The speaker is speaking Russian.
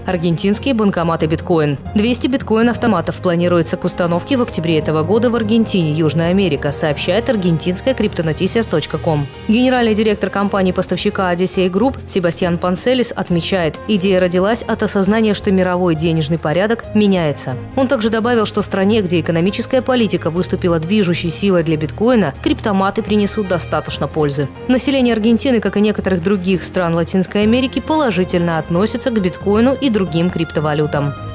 Аргентинские банкоматы биткоин. 200 биткоин-автоматов планируется к установке в октябре этого года в Аргентине, Южная Америка, сообщает аргентинская cryptonoticias.com. Генеральный директор компании-поставщика Odyssey Group Себастьян Панселис отмечает, идея родилась от осознания, что мировой денежный порядок меняется. Он также добавил, что в стране, где экономическая политика выступила движущей силой для биткоина, криптоматы принесут достаточно пользы. Население Аргентины, как и некоторых других стран Латинской Америки, положительно относится к биткоину и другим криптовалютам.